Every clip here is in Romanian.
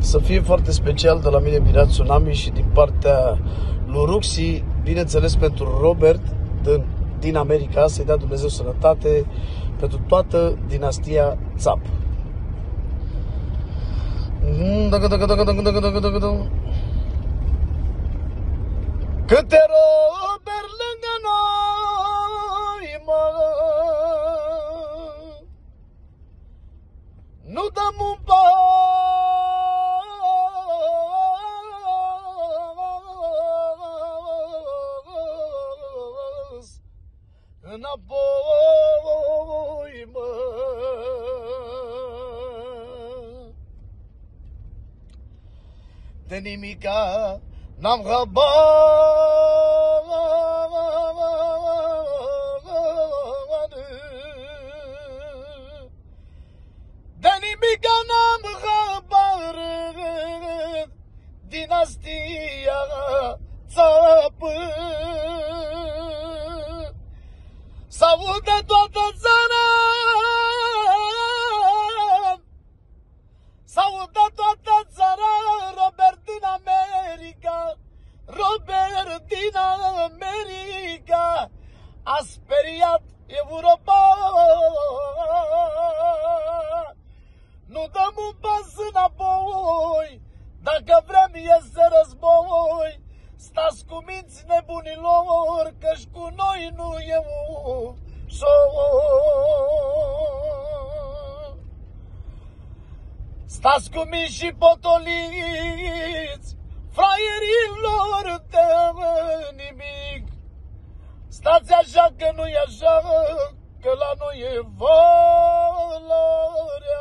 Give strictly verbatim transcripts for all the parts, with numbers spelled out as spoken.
să fie foarte special de la mine, Mirat Tsunami, și din partea lui Ruxi, bineînțeles pentru Robert din, din America, să-i dea Dumnezeu sănătate pentru toată dinastia Țap. Câte Robert lângă noi, mă, nu dăm un pas înapoi, mă. De nimica n-am habar, de nimica n-am habar, dinastia Țap s-audă toată țara, s-audă toată țara, Robert din America, Robert din America a speriat Europa. Nu dăm un pas înapoi, dacă vrem iese război. Stați cu minți nebunilor, că-și cu noi nu e ușor. Stați cu minți și potoliți, fraierilor de nimic. Stați așa că nu-i așa, că la noi e valoarea.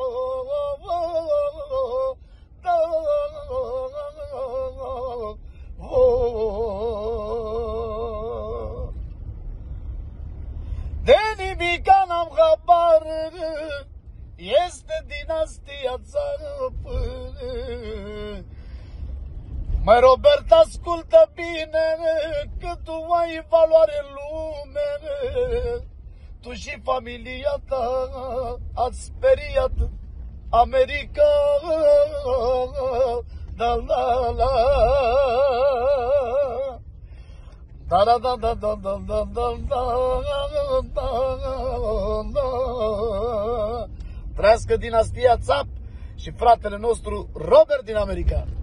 De nimica n-am habar, este dinastia Țap. Măi Robert, ascultă bine, că tu ai valoare în lume. Tu și familia ta ați speriat America. Da la la da da da da da da da da da da. Trăiască dinastia Țap și fratele nostru Robert din America.